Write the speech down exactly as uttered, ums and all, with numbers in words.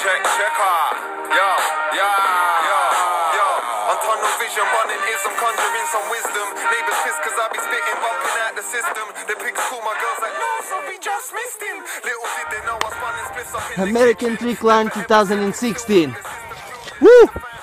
check, check out. Yo, yo, yo, yo. On tunnel vision, running is I'm conjuring some wisdom. Neighbours pissed cause I be spitting, bumping out the system. The pigs call my girls like, no, so we just missed him. Little did they know I was running spliffs up in American Trickline two thousand sixteen. Woo!